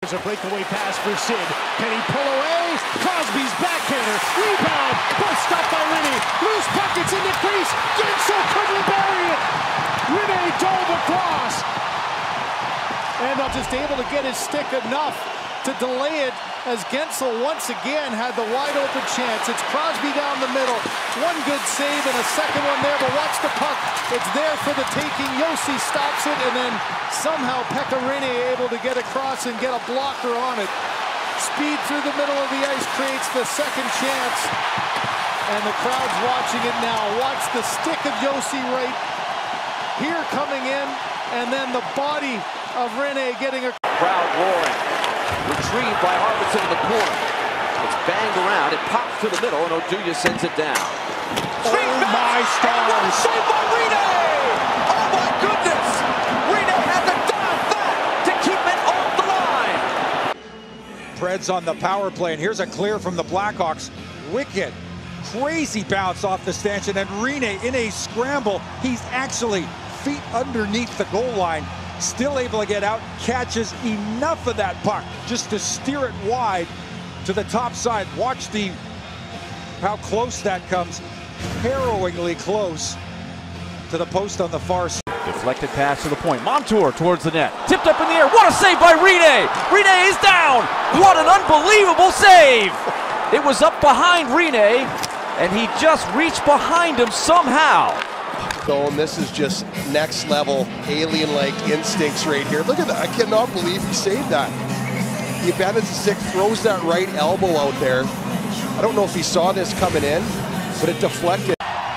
There's a breakaway pass for Sid. Can he pull away? Crosby's backhander. Rebound. But stopped by Rinne. Loose pockets in the crease. Gensel couldn't bury it. Rinne dove across. And they're just able to get his stick enough to delay it as Gensel once again had the wide open chance. It's Crosby down the middle. One good save and a second one there, but watch the puck. It's there for the taking. Josi stops it, and then somehow Pekka Rinne able to get across and get a blocker on it. Speed through the middle of the ice creates the second chance. And the crowd's watching it now. Watch the stick of Josi right here coming in, and then the body of Rinne getting a crowd roaring. Retrieved by Arvidsson in the corner. It's banged around. It pops to the middle, and Oduya sends it down. Oh my stars! Saved by Rinne! Oh my goodness! Rinne had to dive that to keep it off the line. Preds on the power play, and here's a clear from the Blackhawks. Wicked, crazy bounce off the stanchion, and Rinne in a scramble. He's actually feet underneath the goal line. Still able to get out, catches enough of that puck just to steer it wide to the top side. Watch how close that comes, harrowingly close to the post on the far side. Deflected pass to the point. Montour towards the net. Tipped up in the air. What a save by Rinne! Rinne is down! What an unbelievable save! It was up behind Rinne, and he just reached behind him somehow. And this is just next level alien-like instincts right here. Look at that. I cannot believe he saved that. He abandons the stick, throws that right elbow out there. I don't know if he saw this coming in, but it deflected.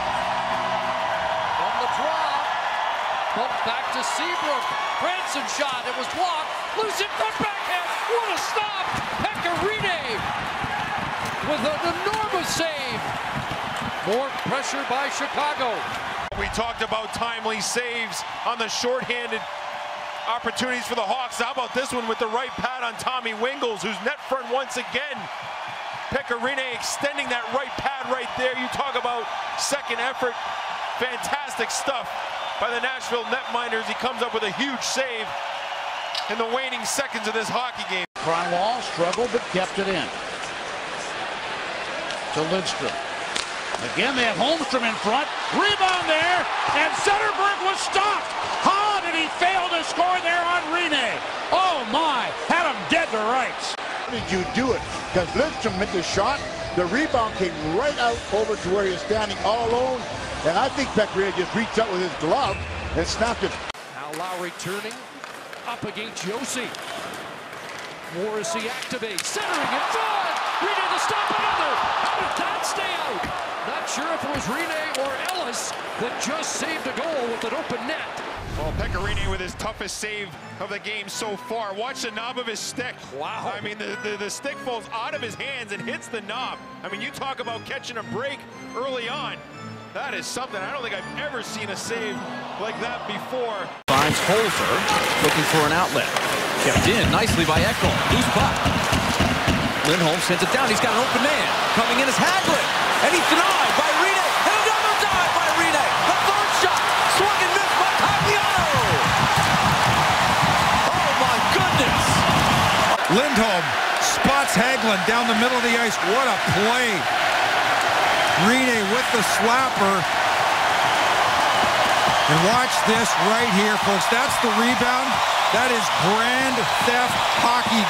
On the draw, bumped back to Seabrook. Branson shot, it was blocked. Loose in front backhand. What a stop! Pekka Rinne with an enormous save. More pressure by Chicago. We talked about timely saves on the shorthanded opportunities for the Hawks. How about this one with the right pad on Tommy Wingels, who's net front once again. Pekka Rinne extending that right pad right there. You talk about second effort. Fantastic stuff by the Nashville netminders. He comes up with a huge save in the waning seconds of this hockey game. Kronwall struggled but kept it in. To Lidstrom. Again, they have Holmstrom in front. Rebound there, and Zetterberg was stopped. How did he fail to score there on Rinne? Oh my, had him dead to rights. How did you do it? Because Lidstrom hit the shot. The rebound came right out over to where he's standing all alone. And I think Pekka Rinne just reached out with his glove and snapped it. Now Lowry turning up against Josi. Morrissey activates, centering in front. Rinne to stop another. How did that stay out? Not sure if it was Rinne or Ellis that just saved a goal with an open net. Well, Pekka Rinne with his toughest save of the game so far. Watch the knob of his stick. Wow. I mean, the stick falls out of his hands and hits the knob. I mean, you talk about catching a break early on. That is something. I don't think I've ever seen a save like that before. Finds Holzer, looking for an outlet. Kept in nicely by Ekholm. Loose puck. Lindholm sends it down. He's got an open man. Coming in is Hagelin. And he's denied by Rinne. And another dive by Rinne. The third shot. Swung and missed by Cagliano. Oh my goodness. Lindholm spots Hagelin down the middle of the ice. What a play. Rinne with the slapper. And watch this right here, folks. That's the rebound. That is grand theft hockey.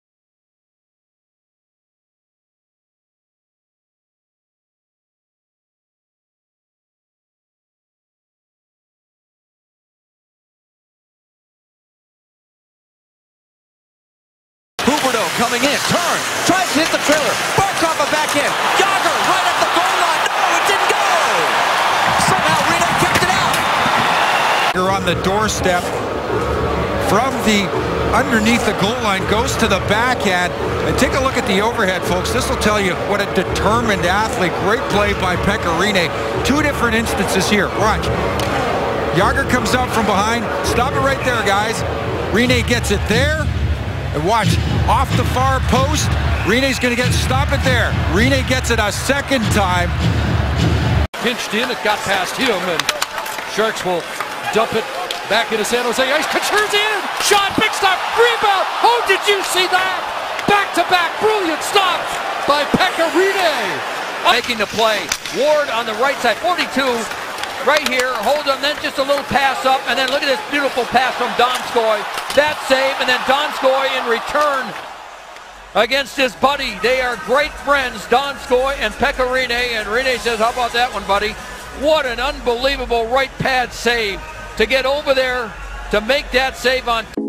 Huberdeau coming in, turn, tries to hit the trailer. Barkov a backhand. Jagger right at the goal line. No, it didn't go. Somehow Rinne kept it out. You're on the doorstep from the underneath the goal line, goes to the backhand. And take a look at the overhead, folks. This will tell you what a determined athlete. Great play by Pekka Rinne. Two different instances here. Watch. Jagger comes out from behind. Stop it right there, guys. Rinne gets it there. And watch, off the far post, Rinne's going to stop it there. Rinne gets it a second time. Pinched in, it got past him, and Sharks will dump it back into San Jose ice. Couture's in! shot, big stop, rebound. Oh, did you see that? Back-to-back brilliant stops by Pekka Rinne. Making the play. Ward on the right side, 42, right here. Hold on, then just a little pass up, and then look at this beautiful pass from Donskoy. That save, and then Donskoy in return against his buddy. They are great friends, Donskoy and Pekka Rinne, and Rinne says, how about that one, buddy? What an unbelievable right pad save to get over there to make that save on